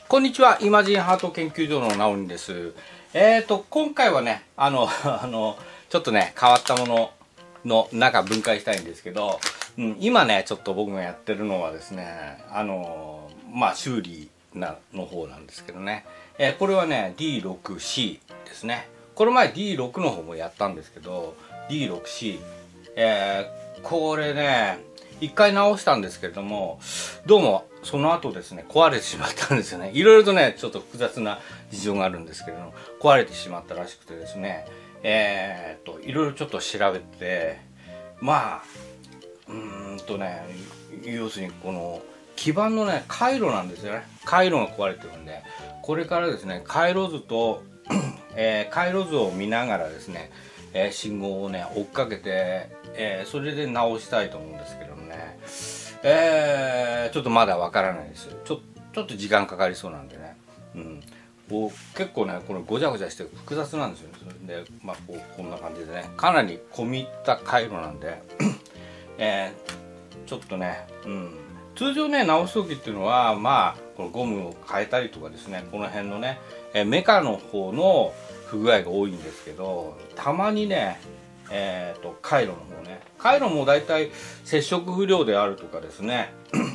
こんにちは、イマジンハート研究所のナオニです。今回はね、ちょっとね、変わったものの中分解したいんですけど、今ね、ちょっと僕がやってるのはですね、修理の方なんですけどね、これはね、D6C ですね。この前 D6 の方もやったんですけど、D6C、これね、一回直したんですけれども、どうもその後ですね、壊れてしまったんですよね。いろいろとね、ちょっと複雑な事情があるんですけれども、壊れてしまったらしくてですね、いろいろちょっと調べて、要するにこの基板のね、回路なんですよね。回路が壊れてるんで、これからですね、回路図と、回路図を見ながらですね、信号をね、追っかけて、それで直したいと思うんですけどね、ちょっとまだわからないです。ちょっと時間かかりそうなんでね、結構ね、これごちゃごちゃして複雑なんですよね。それで、こんな感じでね、かなり込み入った回路なんで、ちょっとね、通常ね、直す時っていうのは、このゴムを変えたりとかですね、この辺のね、メカの方の不具合が多いんですけど、たまにね、回路の方ね、回路もだいたい接触不良であるとかですね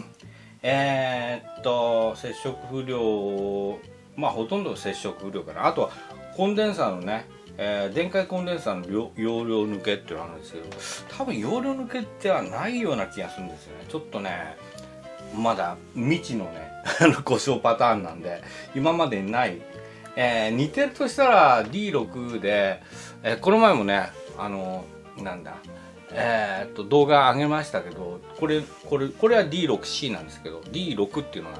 接触不良、ほとんど接触不良かな。あとはコンデンサーのね、電解コンデンサーの容量抜けっていうのがあるんですけど、多分容量抜けってはないような気がするんですよね。ちょっとね、まだ未知のね故障パターンなんで、今までにない、似てるとしたら D6 で、この前もね、動画上げましたけど、これは D6C なんですけど、 D6 っていうのがあって、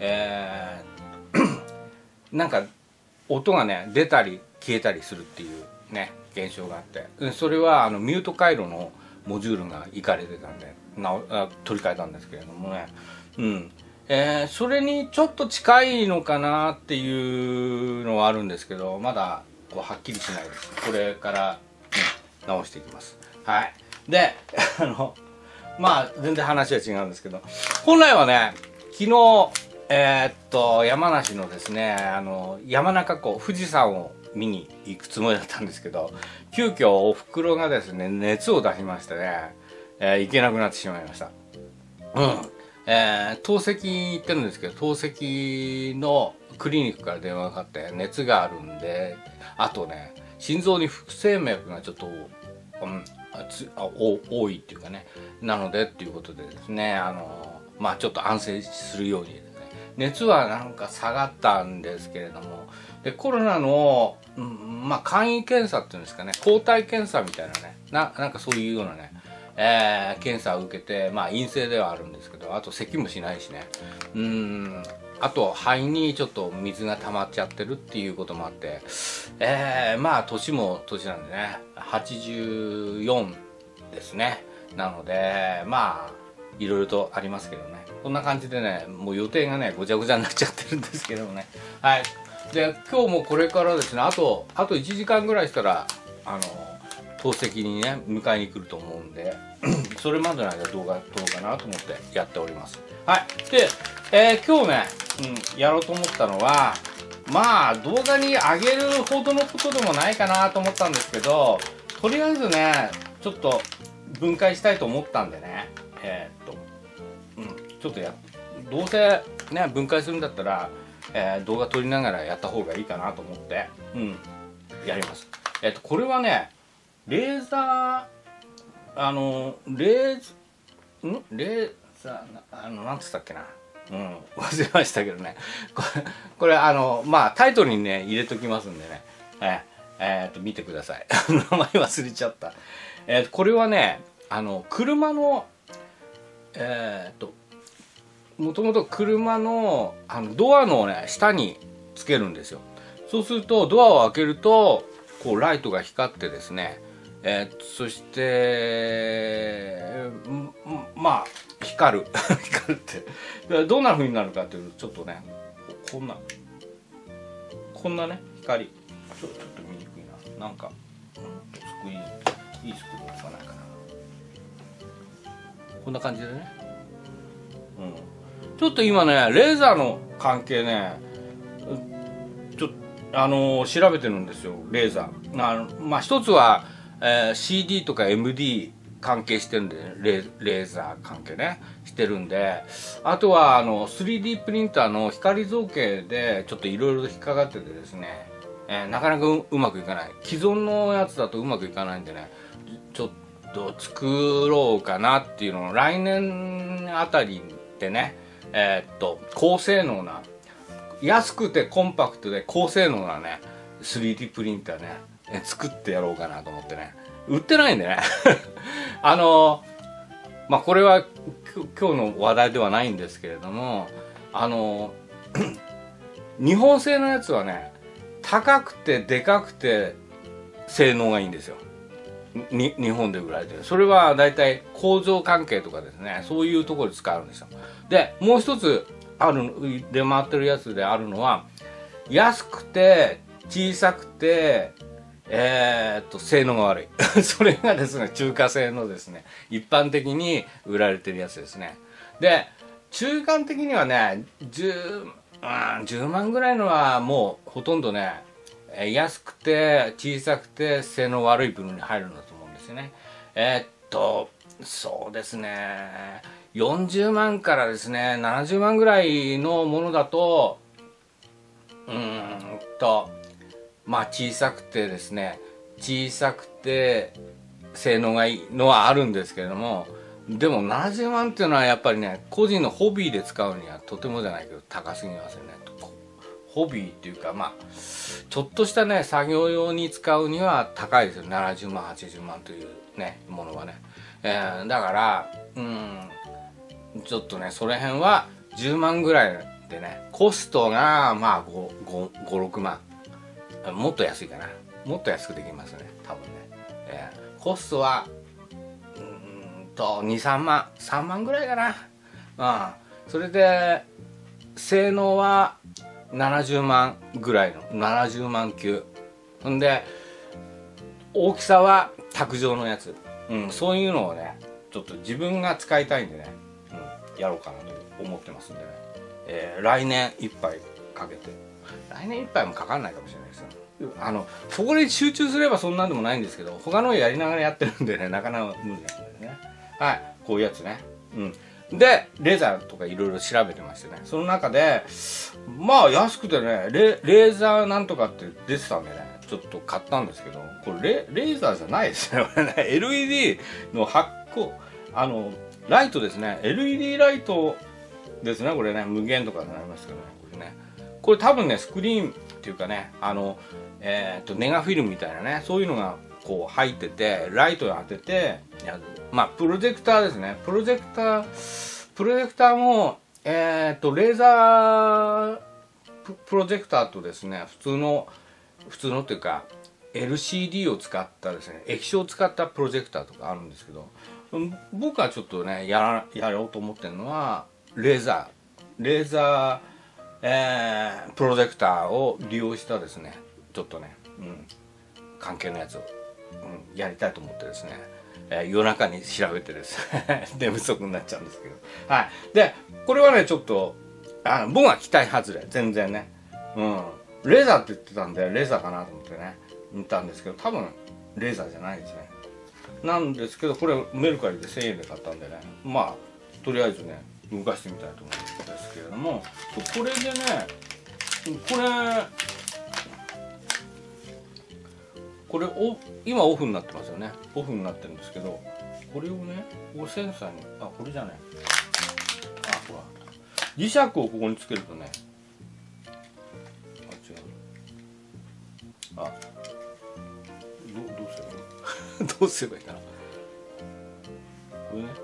なんか音がね出たり消えたりするっていうね現象があって、それはミュート回路のモジュールがいかれてたんで取り替えたんですけれどもね、それにちょっと近いのかなっていうのはあるんですけど、まだこうはっきりしないです。これから、直していきます。はい。で、全然話は違うんですけど、本来はね、昨日、山梨のですね、山中湖、富士山を見に行くつもりだったんですけど、急遽お袋がですね、熱を出しましてね、行けなくなってしまいました。透析行ってるんですけど、透析のクリニックから電話がかかって熱があるんで、あとね、心臓に不整脈がちょっと、多いっていうかね、なのでっていうことでですね、ちょっと安静するようにですね、熱はなんか下がったんですけれども、でコロナの、簡易検査っていうんですかね、抗体検査みたいなね、なんかそういうようなね、検査を受けて、陰性ではあるんですけど、あと咳もしないしね、あと肺にちょっと水が溜まっちゃってるっていうこともあって、年も年なんでね、84ですね。なのでいろいろとありますけどね、こんな感じでね、もう予定がねごちゃごちゃになっちゃってるんですけどもね。はい。で、今日もこれからですね、あと1時間ぐらいしたら透析にね迎えに来ると思うんでそれまでの間動画撮ろうかなと思ってやっております。はい。で、今日ね、やろうと思ったのは、動画に上げるほどのことでもないかなと思ったんですけど、とりあえずねちょっと分解したいと思ったんでね、ちょっとどうせね分解するんだったら、動画撮りながらやった方がいいかなと思って、やります。これはね、レーザー、なんつったっけな、忘れましたけどね、これタイトルにね入れときますんでね、見てください。名前忘れちゃった。これはね、車のもともと車のドアのね下につけるんですよ。そうするとドアを開けるとこうライトが光ってですね、そして光る光るってどんな風になるかっていうと、ちょっとねこんなね光、ちょっと見にくいな、なんかいいスクリーンかないかな、こんな感じでね、 ちょっと今ねレーザーの関係ねちょっと調べてるんですよ。レーザーまあ一つは、CD とか MD 関係してるんで、レーザー関係ねしてるんで、あとは3D プリンターの光造形でちょっといろいろ引っかかっててですね、なかなかうまくいかない。既存のやつだとうまくいかないんでね、ちょっと作ろうかなっていうのを来年あたりでね、高性能な、安くてコンパクトで高性能なね 3D プリンターね作ってやろうかなと思ってね、売ってないんでねまあこれは今日の話題ではないんですけれども、日本製のやつはね高くてでかくて性能がいいんですよ。日本で売られてる。それはだいたい構造関係とかですね、そういうところで使うんですよ。でもう一つ出回ってるやつであるのは、安くて小さくて性能が悪いそれがですね中華製のですね一般的に売られてるやつですね。で中間的にはね10万ぐらいのはもうほとんどね安くて小さくて性能悪い部分に入るんだと思うんですよね。そうですね40万からですね70万ぐらいのものだとまあ小さくてですね性能がいいのはあるんですけれども、でも70万っていうのはやっぱりね個人のホビーで使うにはとてもじゃないけど高すぎますよね。ホビーっていうかまあちょっとしたね作業用に使うには高いですよ。70万80万というねものはね、だからちょっとねその辺は10万ぐらいでね、コストがまあ56万、もっと安いかな、もっと安くできますね多分ね、コストは23万3万ぐらいかな。それで性能は70万ぐらいの70万級んで、大きさは卓上のやつ、そういうのをねちょっと自分が使いたいんでね、やろうかなと思ってますんでね、来年いっぱいかけて、来年いっぱいもかかんないかもしれないですよ。そこに集中すればそんなんでもないんですけど、他のやりながらやってるんでねなかなか無理なんですね。はい、こういうやつね。でレーザーとかいろいろ調べてましてね、その中でまあ安くてねレーザーなんとかって出てたんでねちょっと買ったんですけど、これレーザーじゃないですねこれね LED の発光ライトですね、 LED ライトですねこれね、無限とかになりますけどね、これ多分ねスクリーンっていうかねネガフィルムみたいなねそういうのがこう入っててライトを当ててやる、まあプロジェクターですね。プロジェクターもレーザープロジェクターとですね普通のっていうか LCD を使ったですね液晶を使ったプロジェクターとかあるんですけど、僕はちょっとねやろうと思ってるのはレーザープロジェクターを利用したですねちょっとね、関係のやつを、やりたいと思ってですね、夜中に調べてですね寝不足になっちゃうんですけど、はい。でこれはねちょっと僕は期待外れ全然ね、レーザーって言ってたんでレーザーかなと思ってね見たんですけど、多分レーザーじゃないですね。なんですけどこれメルカリで1000円で買ったんでね、まあとりあえずね動かしてみたいと思うんですけれども、これでねこれ今オフになってますよね。オフになってるんですけど、これをねセンサーにこれじゃないほら磁石をここにつけるとね違うどうすればいいかなこれね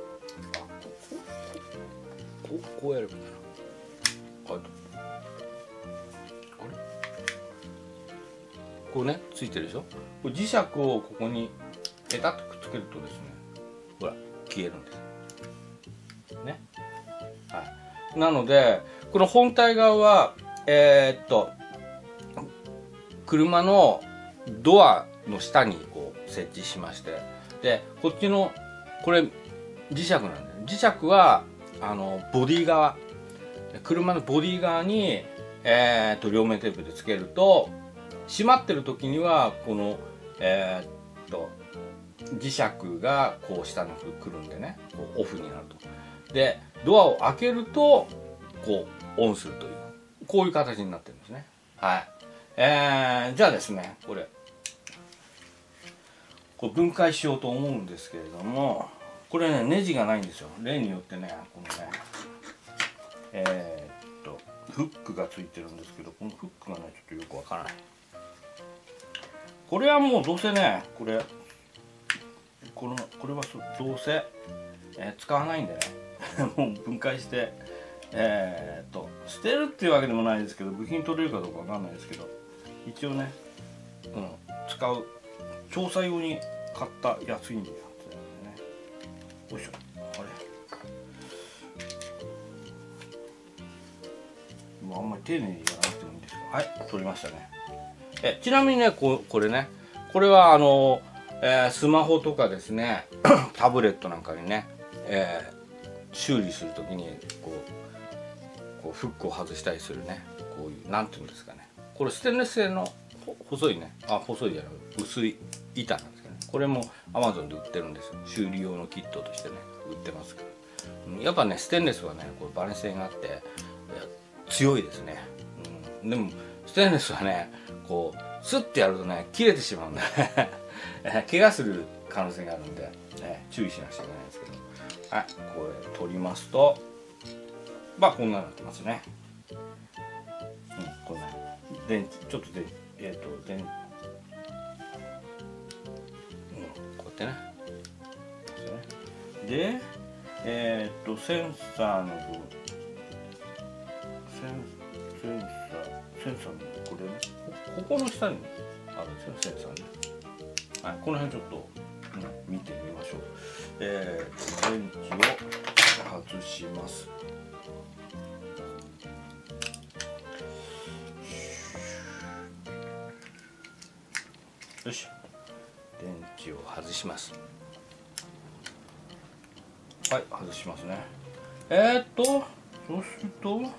こうやればいいかな。こうねついてるでしょ。これ磁石をここにペタッとくっつけるとですねほら消えるんですね。はい、なのでこの本体側は車のドアの下にこう設置しまして、でこっちのこれ磁石なんで、磁石はボディ側車のボディ側に、両面テープでつけると、閉まってる時にはこの、磁石がこう下に来るんでね、こうオフになると。でドアを開けるとこうオンするという、こういう形になってるんですね。はい。じゃあですね、これ分解しようと思うんですけれども、これねネジがないんですよ。例によってね、このねフックがついてるんですけど、このフックがねちょっとよくわからない。これはもうどうせね、これはどうせ、使わないんでねもう分解して捨てるっていうわけでもないですけど、部品取れるかどうかわかんないですけど、一応ね、使う調査用に買った安いんでやつなんでね。よいしょ。あれもうあんまり丁寧にやらなくてもいいんですけど、はい、取りましたね。ちなみにね、これね、これはスマホとかですねタブレットなんかにね、修理するときにこうフックを外したりするね、こういうなんていうんですかね、これステンレス製の細いね、細いじゃない薄い板なんですけどね、これも Amazon で売ってるんですよ。修理用のキットとしてね売ってますけど、やっぱねステンレスはねこうバネ性があって強いですね。でもステンレスはねこうスッてやるとね切れてしまうんで怪我する可能性があるんで、注意しなくちゃいけないんですけど、はい、これ取りますとまあこんなになってますね。こんな電池ちょっとでこうやってね。でセンサーの部分、センサーのこれね、ここの下にあるんですよ、センサーね。はい、この辺ちょっと、見てみましょう。電池を外します。よし、電池を外します。はい、外しますね。そうするとこ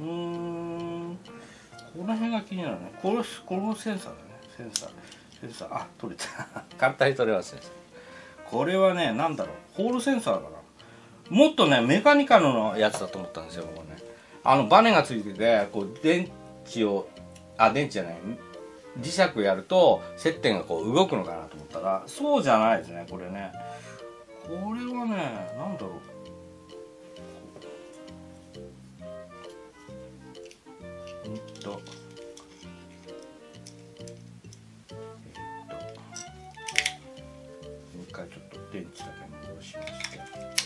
の辺が気になるね。このセンサーだね。センサー、取れた簡単に取れますね。これはね、なんだろう、ホールセンサーかな。もっとねメカニカルのやつだと思ったんですよ。これね、バネがついてて、こう電池じゃない、磁石やると接点がこう動くのかなと思ったら、そうじゃないですね。これね、これはね、なんだろう、もう一回ちょっと電池だけ戻しまして、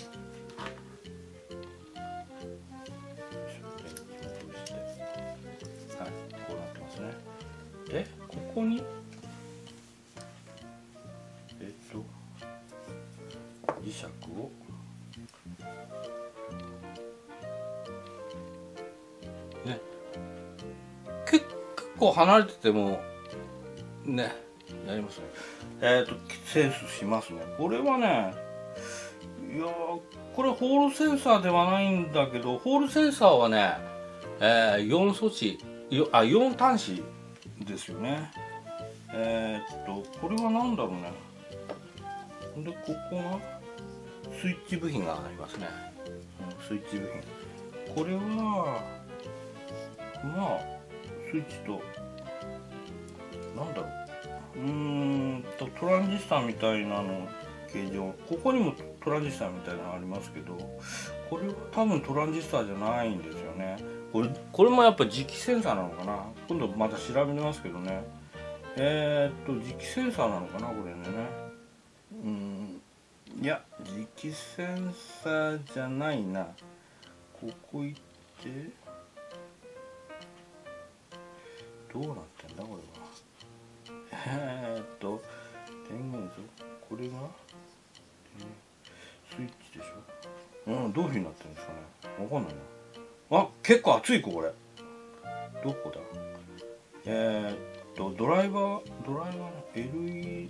はい、こうなってますね。でここに磁石をね、結構離れててもねやりますね。センスしますね。これはね、いやこれホールセンサーではないんだけど、ホールセンサーはね、4素子4端子ですよね。これは何だろうね。でここがスイッチ部品がありますね。スイッチ部品、これはまあスイッチとなんだろう、トランジスタみたいなの形状、ここにもトランジスタみたいなのありますけど、これは多分トランジスタじゃないんですよね。これもやっぱ磁気センサーなのかな。今度また調べますけどね。磁気センサーなのかな、これね。いや磁気センサーじゃないな。ここ行ってどうなってんだこれは。電源図、これがスイッチでしょ。どういうふうになってるんですかね、わかんないな。結構熱い子、これどこだ。ドライバーの LED、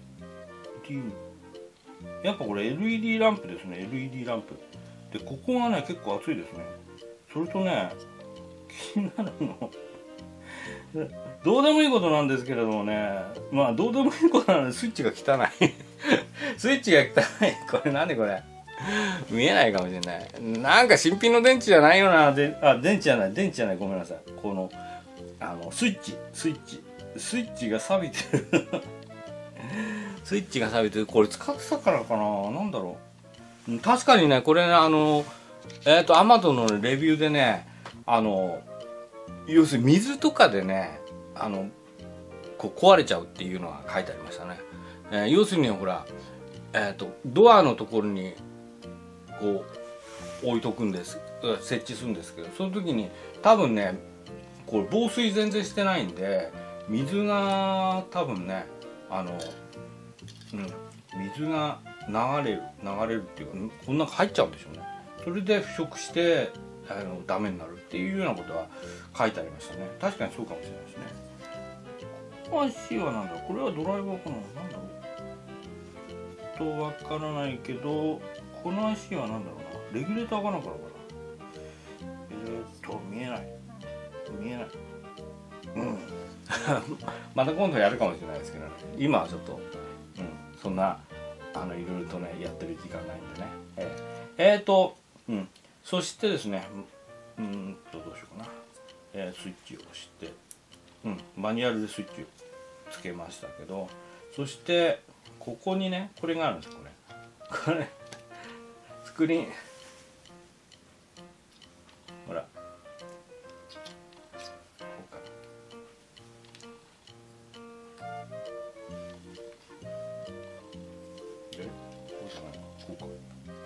やっぱこれ LED ランプですね。 LED ランプで、ここがね結構熱いですね。それとね、 気になるのどうでもいいことなんですけれどもね、まあどうでもいいことなのでスイッチが汚いスイッチが汚い。これなんでこれ見えないかもしれない。なんか新品の電池じゃないよな。電池じゃない、ごめんなさい。このスイッチが錆びてるスイッチが錆びてる。これ使ってたからかな、なんだろう。確かにね、これね、アマゾンのレビューでね、要するに水とかでね、こう壊れちゃうっていうのが書いてありましたね。要するにほら、ドアのところにこう置いとくんです、設置するんですけど、その時に多分ね、これ防水全然してないんで、水が多分ね、水が流れるっていうか、こんな入っちゃうんでしょうね。それで腐食してダメになるっていうようなことは書いてありましたね。確かにそうかもしれないですね。この足はなんだろう、これはドライバーかな、なんだろうとわからないけど、この足はなんだろうな、レギュレーターかなんかな、見えないまた今度やるかもしれないですけどね、今はちょっと、そんないろいろとねやってる時間ないんでね。そしてですね、どうしようかな、スイッチを押して、マニュアルでスイッチをつけましたけど、そしてここにね、これがあるんです。これスクリーン、ほら、こうか、こうじゃない、こうか、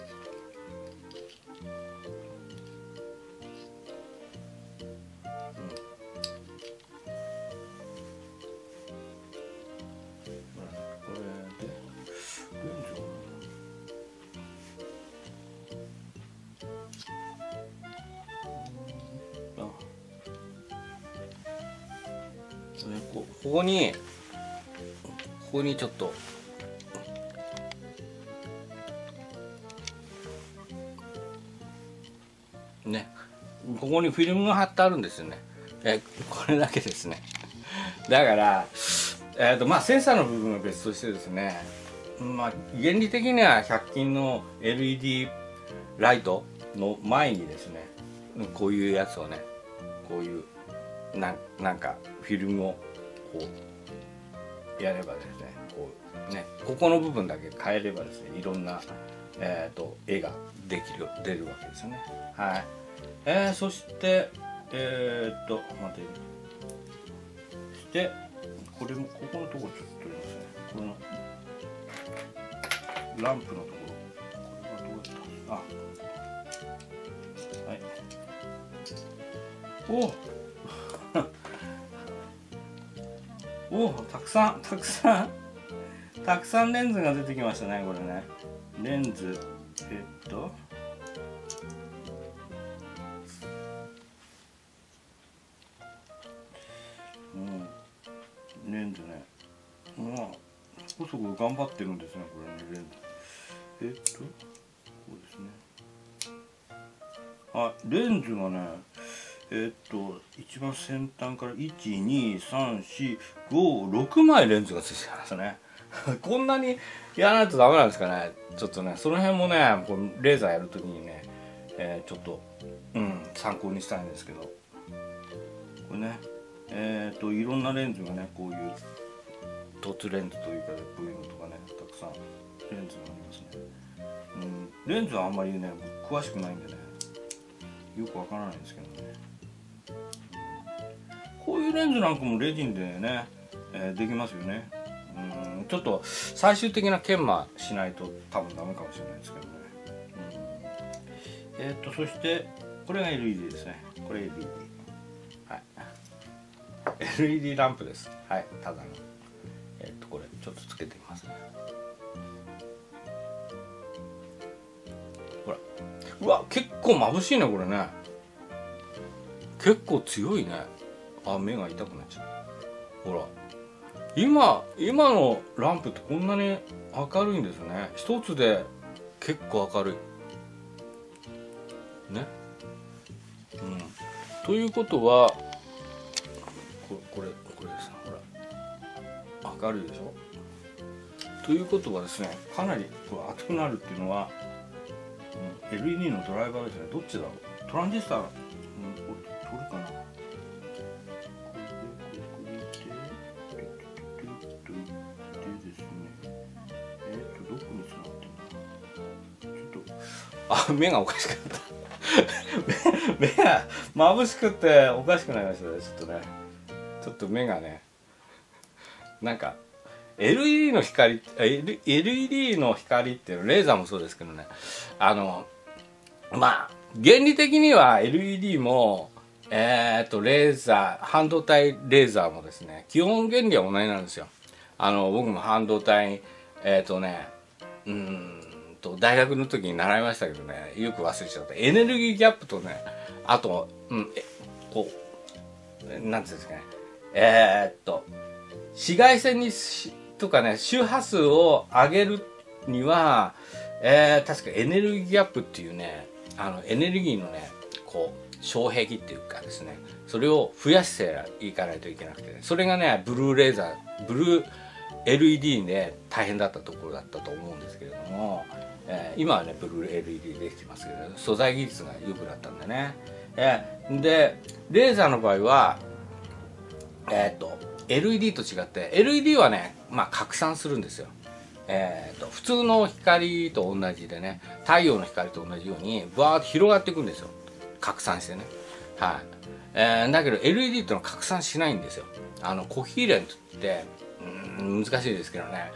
ここにちょっとね、ここにフィルムが貼ってあるんですよね。これだけですね。だからまあセンサーの部分は別としてですね、まあ原理的には100均の LED ライトの前にですね、こういうやつをね、こういうなんかフィルムをこうやればですね、こうね、ここの部分だけ変えればですね、いろんな絵が出るわけですよね。はい。そして待って、そしてこれもここのところちょっと取りますね。このランプのところ、これはどうやったんですか。はい。おたくさんレンズが出てきましたね。これね、レンズレンズね、まあそこそこ頑張ってるんですね、これね、レンズ。こうですね。あ、レンズがね、一番先端から12345枚レンズがついてますねこんなにやらないとダメなんですかね。ちょっとね、その辺もね、こうレーザーやるときにね、ちょっと参考にしたいんですけど、これね、いろんなレンズがね、こういう凸レンズというか、こういうのとかね、たくさんレンズがありますね。レンズはあんまりね、詳しくないんでね、よくわからないんですけどね。こういうレンズなんかもレジンでね、できますよね。ちょっと最終的な研磨しないと多分ダメかもしれないですけどね。そしてこれが LED ですね。これ LED、はい、LED ランプです。はい、ただのこれちょっとつけてみますね。ほら、うわ、結構眩しいね、これね。結構強いね。あ、目が痛くなっちゃう。ほら、今のランプってこんなに明るいんですね。一つで結構明るいね。 ということはこれですね、ほら明るいでしょ。ということはですね、かなりこう熱くなるっていうのは、LED のドライバーですね。どっちだろう、トランジスタ、これかな。これでですね、どこにつながってるの、ちょっと目がおかしかった目が眩しくておかしくなりましたね。ちょっと目がね、なんか LED の光っていうのレーザーもそうですけどね、まあ原理的には LED もレーザー、半導体レーザーもですね、基本原理は同じなんですよ。僕も半導体大学の時に習いましたけどね、よく忘れちゃった。エネルギーギャップとね、あと、こうなんていうんですかね、紫外線とかね、周波数を上げるには、確かエネルギーギャップっていうね、エネルギーのね、こう障壁っていうかですね、それを増やしていかないといけなくて、ね、それがね、ブルー LED で大変だったところだったと思うんですけれども、今はねブルー LED できてますけど、素材技術が良くなったんでね、でレーザーの場合はLED と違って LED はね、拡散するんですよ。普通の光と同じでね、太陽の光と同じようにバーッと広がっていくんですよ、拡散してね。はい。だけど LED ってのは拡散しないんですよ。コヒーレントって難しいですけどね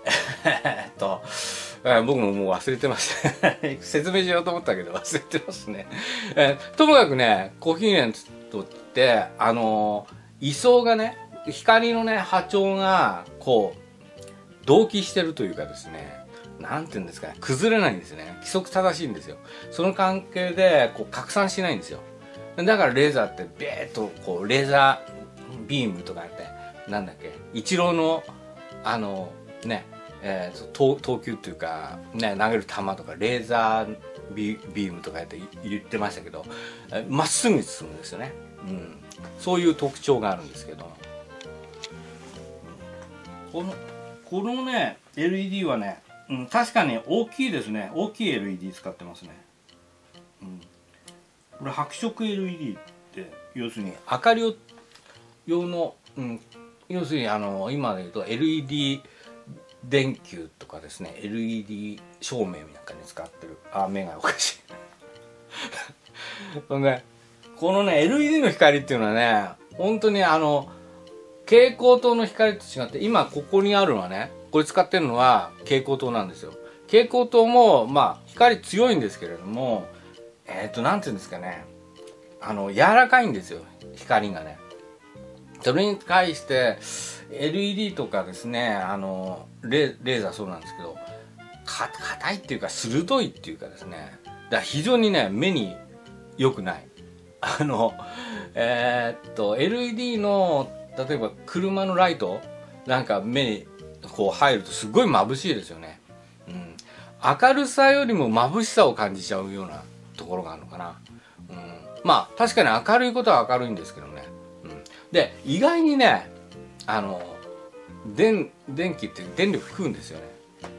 僕ももう忘れてました説明しようと思ったけど忘れてますね。ともかくね、コヒーレントって位相がね、光のね波長がこう同期してるというかですね、なんていうんですかね、崩れないんですね。規則正しいんですよ。その関係でこう拡散しないんですよ。だからレーザーってベーッとこうレーザービームとかってなんだっけ、一郎の投球っていうかね、投げる球とかレーザービームとかって言ってましたけど、まっすぐに進むんですよね。そういう特徴があるんですけど、このね LED はね、確かに大きいですね。大きい LED 使ってますね。これ白色 LED って要するに明かり用の、要するに今で言うと LED 電球とかですね、 LED 照明なんかに使ってる。目がおかしいこのね LED の光っていうのはね、本当に蛍光灯の光と違って、今ここにあるのはね、これ使ってるのは蛍光灯なんですよ。蛍光灯も光強いんですけれども、なんていうんですかね、柔らかいんですよ、光がね。それに対して LED とかですね、レーザーそうなんですけど、硬いっていうか鋭いっていうかですね、だから非常にね目に良くない。LED の例えば車のライトなんか目にこう入るとすごい眩しいですよね。明るさよりも眩しさを感じちゃうようなところがあるのかな。確かに明るいことは明るいんですけどね。で意外にね、電気って電力食うんですよね。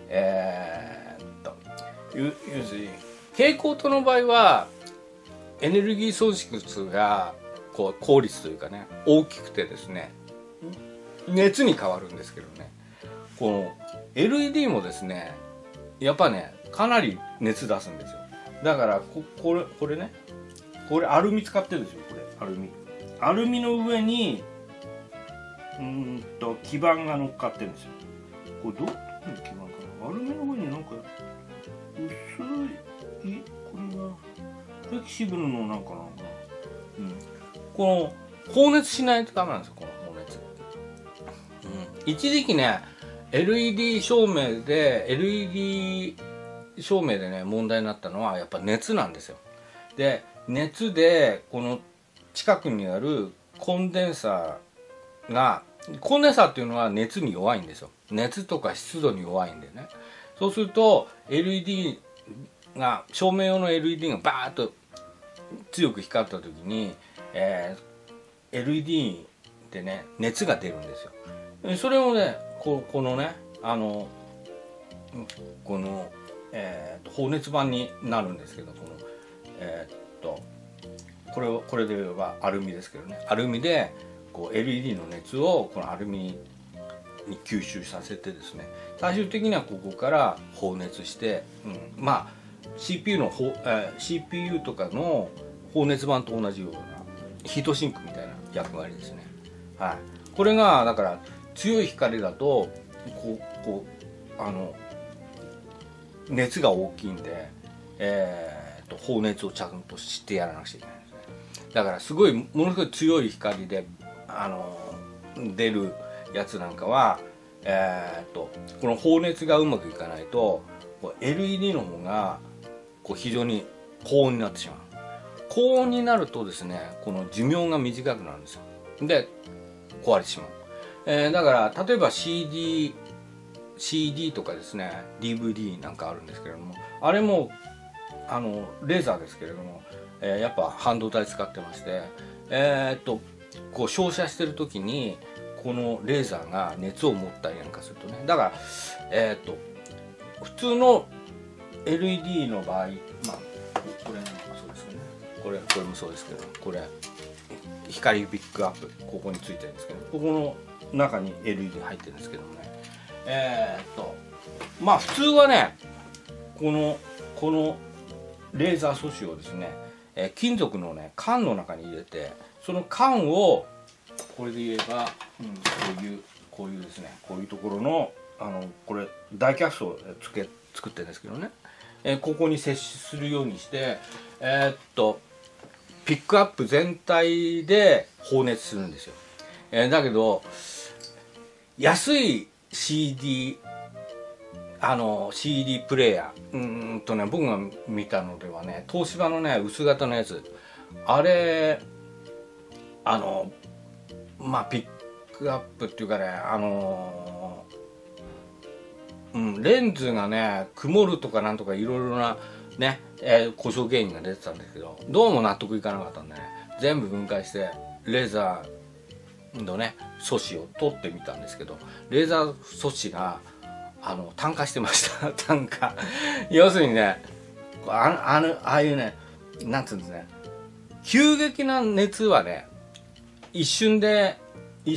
要するに蛍光灯の場合はエネルギー損失がこう効率というかね大きくてですね、熱に変わるんですけどね、この LED もですねやっぱねかなり熱出すんですよ。だからこれね、これアルミ使ってるんですよ。これアルミの上に基板が乗っかってるんですよ。これどういう基板かな。アルミの上になんか薄いこれがフレキシブルのなんかなのかな。この放熱しないとダメなんですよ、この放熱。一時期ね LED 照明でね問題になったのはやっぱ熱なんですよ。で熱でこの近くにあるコンデンサーっていうのは熱に弱いんですよ。熱とか湿度に弱いんでね。そうすると LED が照明用の LED がバーッと強く光った時に LED でね熱が出るんですよ。それをねこのねこの、放熱板になるんですけど、これで言えばアルミですけどね、アルミでこう LED の熱をこのアルミに吸収させてですね、最終的にはここから放熱して、まあ CPU とかの放熱板と同じようなヒートシンクみたいな役割ですね。はい、これがだから強い光だと熱が大きいんで、放熱をちゃんとしてやらなくちゃいけないんですね。だからものすごい強い光で出るやつなんかは、この放熱がうまくいかないとLED の方が非常に高温になってしまう。高温になるとですね、この寿命が短くなるんですよ。で壊れてしまう。だから例えば CD とかですね DVD なんかあるんですけれども、あれもレーザーですけれども、やっぱ半導体使ってまして、こう照射してる時にこのレーザーが熱を持ったりなんかするとね、だから普通の LED の場合、まあこれなんかそうですよね、これもそうですけど、これ光ピックアップここについてるんですけど、ここの中に LED 入ってるんですけどもね、まあ普通はねこのレーザー素子をですね、金属のね缶の中に入れて、その缶をこれで言えば、こういうですね、こういうところのこれダイキャストを作ってるんですけどね、ここに接するようにして、ピックアップ全体で放熱するんですよ。だけど安い CD プレーヤー僕が見たのではね、東芝のね薄型のやつ、あれまあピックアップっていうかね、レンズがね曇るとかなんとかいろいろなね、故障原因が出てたんですけど、どうも納得いかなかったんでね、全部分解してレーザーのね素子を取ってみたんですけど、レーザー素子が炭化してました炭化要するにね、ああいうね、なんつうんですね、急激な熱はね一瞬で素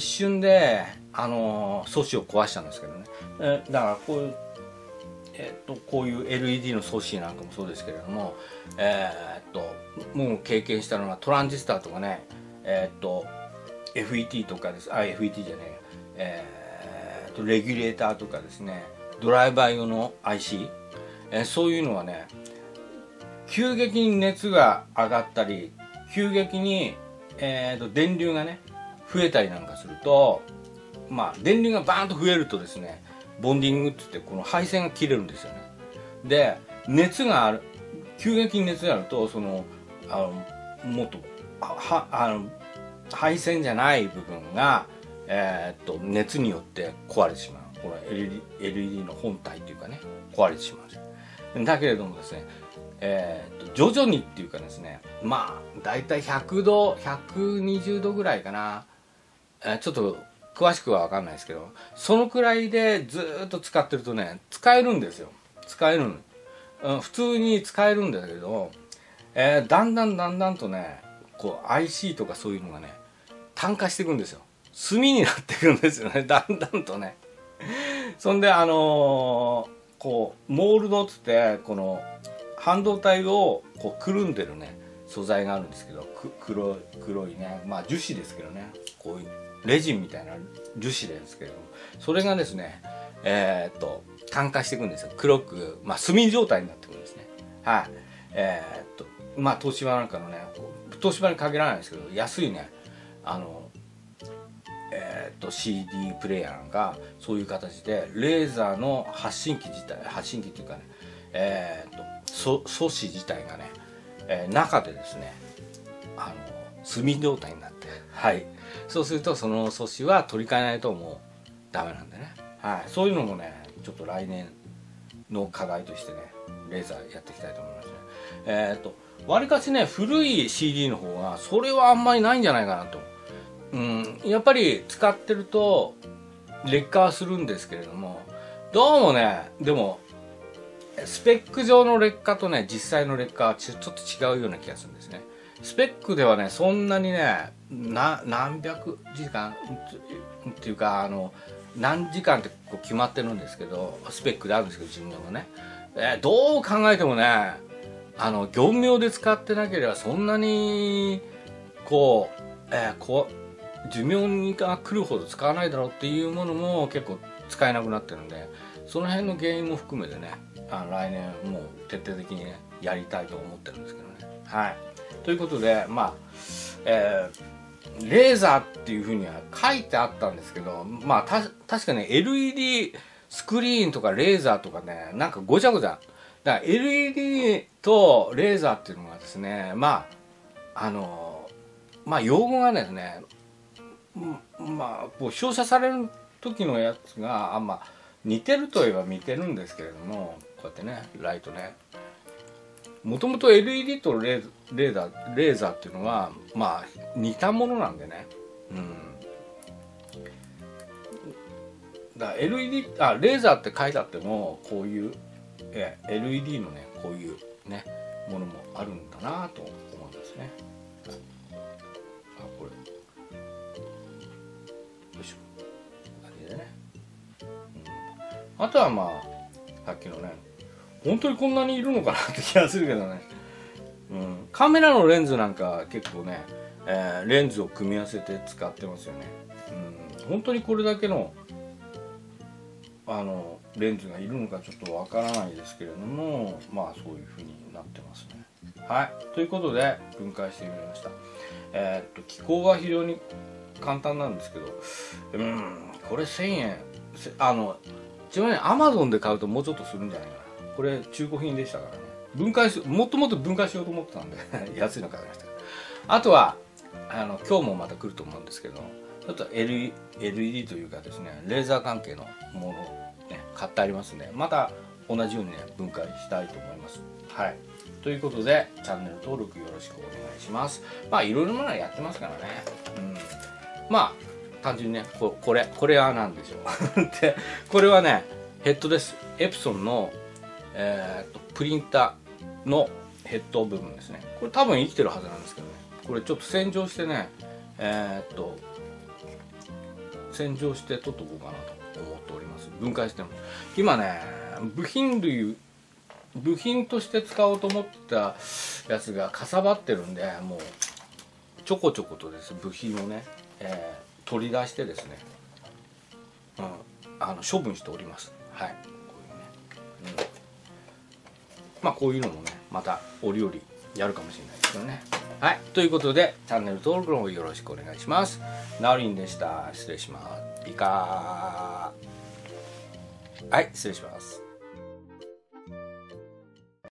子を壊したんですけどね、だからこういう LED の素子なんかもそうですけれども、もう経験したのはトランジスタとかね、FET とかです、FET じゃねえ、レギュレーターとかですね、ドライバー用の IC、そういうのはね急激に熱が上がったり急激に、電流がね増えたりなんかすると、まあ電流がバーンと増えるとですね、ボンディングって言ってこの配線が切れるんですよね。で急激に熱があるともっと配線じゃない部分が、熱によって壊れてしまう。この LED の本体っていうかね壊れてしまうんですよ。だけれどもですね、徐々にっていうかですね、まあだいたい100度120度ぐらいかな、ちょっと詳しくは分かんないですけど、そのくらいでずっと使ってるとね使えるんですよ。普通に使えるんだけど、だんだんとねこう IC とかそういうのがね炭化していくんですよ。炭になっていくんですよねだんだんとね。そんでこうモールドっつってこの半導体をこうくるんでるね素材があるんですけど、黒いね、まあ樹脂ですけどね、こういうレジンみたいな樹脂ですけども、それがですね炭化していくんですよ。黒く、まあ、炭状態になってくるんですね。はい。まあ東芝なんかのね、東芝に限らないですけど安いねCD プレイヤーなんかそういう形でレーザーの発信機っていうかね、素子自体がね、中でですね炭状態になって、はい、そうするとその素子は取り替えないともうダメなんでね、はい、そういうのもねちょっと来年の課題としてねレーザーやっていきたいと思いますね。 わりかしね古い CD の方がそれはあんまりないんじゃないかなと、やっぱり使ってると劣化はするんですけれども、どうもねでもスペック上の劣化とね実際の劣化はちょっと違うような気がするんですね。スペックではねそんなにね何百時間っていうか何時間ってこう決まってるんですけど、スペックであるんですけど寿命がね、どう考えてもね業務用で使ってなければそんなにこう、寿命が来るほど使わないだろうっていうものも結構使えなくなってるんで、その辺の原因も含めてね来年もう徹底的にねやりたいと思ってるんですけどね。はい、ということでレーザーっていうふうには書いてあったんですけど、確かね LED スクリーンとかレーザーとかねなんかごちゃごちゃだから LED とレーザーっていうのがですね用語がですねこう照射される時のやつが似てるといえば似てるんですけれども、こうやってねライトねもともと LED とレーザーっていうのは似たものなんでね、だからレーザーって書いてあってもこういう、LED のねこういうねものもあるんだなと思いますね。これよいしょ感じでね、あとはさっきのね本当にこんなにいるのかなって気がするけどね、カメラのレンズなんか結構ね、レンズを組み合わせて使ってますよね。本当にこれだけのレンズがいるのかちょっとわからないですけれども、そういう風になってますね。はい、ということで分解してみました。機構が非常に簡単なんですけど、これ1000円ちなみに Amazon で買うともうちょっとするんじゃないかな。これ中古品でしたからね、もっともっと分解しようと思ってたんで安いの買いました。あとは今日もまた来ると思うんですけど、ちょっと LED というかですねレーザー関係のものを、ね、買ってありますんで、また同じようにね分解したいと思います。はい、ということでチャンネル登録よろしくお願いします。いろいろなのやってますからね。単純にねこれは何でしょうでこれはねヘッドです。エプソンのプリンターのヘッド部分ですね。これ多分生きてるはずなんですけどね、これちょっと洗浄してね洗浄して取っとこうかなと思っております。分解しても今ね部品として使おうと思ったやつがかさばってるんで、もうちょこちょことです部品をね、取り出してですね、処分しております。はい、こういうのもねまた折々やるかもしれないですよね。はい、ということでチャンネル登録の方よろしくお願いします。なおりんでした。失礼します。はい、失礼します。